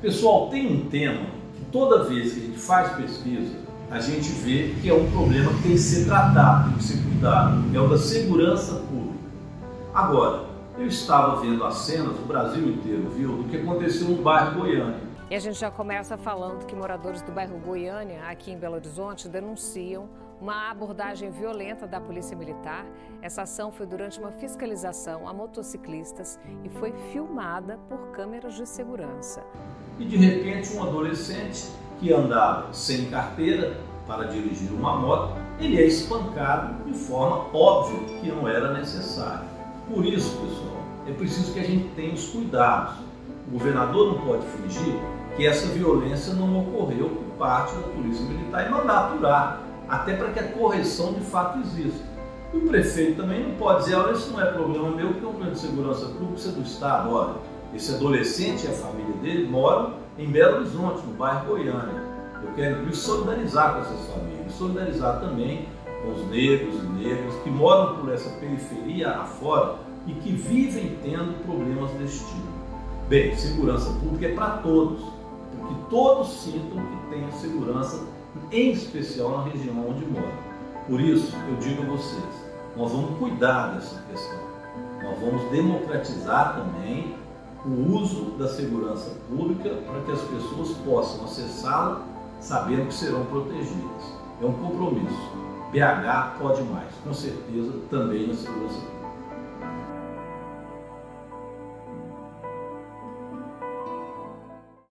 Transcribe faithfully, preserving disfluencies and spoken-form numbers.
Pessoal, tem um tema que toda vez que a gente faz pesquisa, a gente vê que é um problema que tem que ser tratado, tem que ser cuidado, é o da segurança pública. Agora, eu estava vendo as cenas, o Brasil inteiro viu, do que aconteceu no bairro Goiânia. E a gente já começa falando que moradores do bairro Goiânia, aqui em Belo Horizonte, denunciam uma abordagem violenta da Polícia Militar. Essa ação foi durante uma fiscalização a motociclistas e foi filmada por câmeras de segurança. E de repente um adolescente que andava sem carteira para dirigir uma moto, ele é espancado de forma óbvia que não era necessária. Por isso, pessoal, é preciso que a gente tenha os cuidados. O governador não pode fingir que essa violência não ocorreu por parte da Polícia Militar e mandar aturar, até para que a correção de fato exista. E o prefeito também não pode dizer, olha, isso não é problema meu, porque é um problema de segurança pública, isso é do Estado. Olha, esse adolescente e a família dele moram em Belo Horizonte, no bairro Goiânia. Eu quero me solidarizar com essas famílias, solidarizar também com os negros e negras que moram por essa periferia afora e que vivem tendo problemas deste tipo. Bem, segurança pública é para todos, porque todos sintam que tenham segurança, em especial na região onde moram. Por isso, eu digo a vocês, nós vamos cuidar dessa questão. Nós vamos democratizar também o uso da segurança pública para que as pessoas possam acessá-la sabendo que serão protegidas. É um compromisso. B H pode mais, com certeza, também na segurança pública.